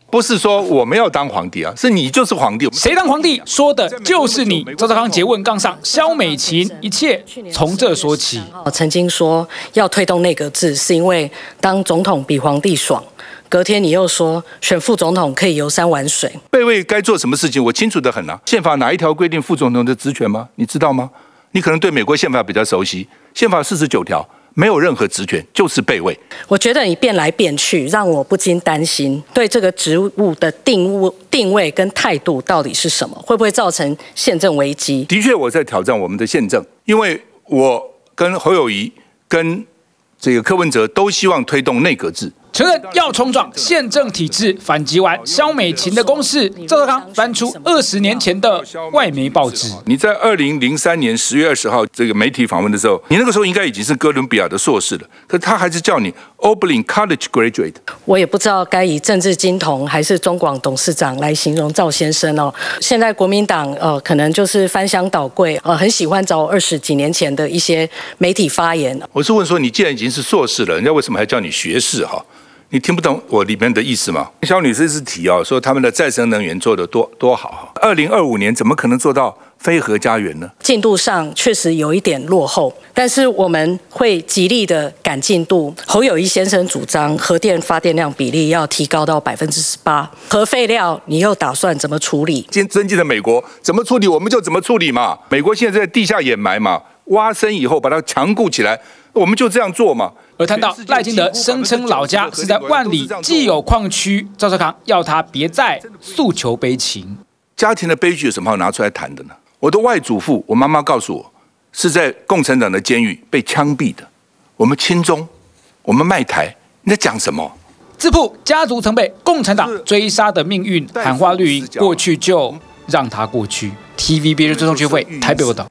不是说我们要当皇帝啊，是你就是皇帝。 谁当皇帝说的就是你。赵少康诘问杠上萧美琴，一切从这说起。 曾经说要推动内阁制，是因为当总统比皇帝爽。隔天你又说选副总统可以游山玩水。 备位该做什么事情，我清楚得很啊。宪法哪一条规定副总统的职权吗？你知道吗？你可能对美国宪法比较熟悉，宪法49条。没有任何职权，就是备位。 我觉得你变来变去，让我不禁担心，对这个职务的定位跟态度到底是什么？会不会造成宪政危机？ 的确，我在挑战我们的宪政，因为我跟侯友宜、跟这个柯文哲都希望推动内阁制。 承认要冲撞宪政体制，反击完萧美琴的攻势，赵少康翻出20年前的外媒报纸。 你在2003年10月20号这个媒体访问的时候，你那个时候应该已经是哥伦比亚的硕士了，可是他还是叫你 Oberlin College graduate。 我也不知道该以政治金童还是中广董事长来形容赵先生哦。现在国民党可能就是翻箱倒柜，很喜欢找20几年前的一些媒体发言。 我是问说，你既然已经是硕士了，人家为什么还叫你学士哈？你听不懂我里面的意思吗？萧女士是提说他们的再生能源做得多好，2025年怎么可能做到非核家园呢？ 进度上确实有一点落后，但是我们会极力的赶进度。侯友宜先生主张核电发电量比例要提高到18%，核废料你又打算怎么处理？ 增进的美国怎么处理，我们就怎么处理嘛。美国现在在地下掩埋嘛，挖深以后把它强固起来，我们就这样做嘛。 而谈到赖清德声称老家是在万里既有矿区，赵少康要他别再诉求悲情。 家庭的悲剧有什么好拿出来谈的呢？我的外祖父，我妈妈告诉我，是在共产党的监狱被枪毙的。我们亲中，我们卖台，你在讲什么？ 自曝家族曾被共产党追杀的命运，喊话绿营过去就让它过去。TVB 追踪聚会台北报道。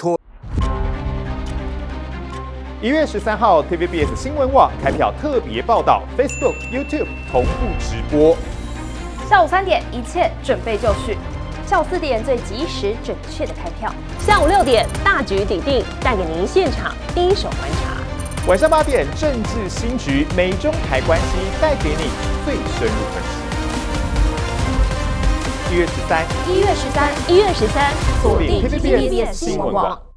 1月13号 ，TVBS 新闻网开票特别报道 ，Facebook、YouTube 同步直播。 下午3点，一切准备就绪。下午4点，最及时准确的开票。下午6点，大局鼎定，带给您现场第一手观察。 晚上8点，政治新局，美中台关系带给你最深入分析。1月13，锁定 TVBS 新闻网。